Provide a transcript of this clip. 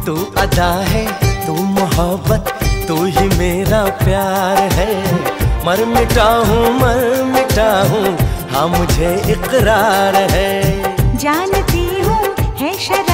तू अदा है, तू मोहब्बत, तू ही मेरा प्यार है। मर मिटा हूँ, हाँ मुझे इकरार है। जानती हूँ है शरारत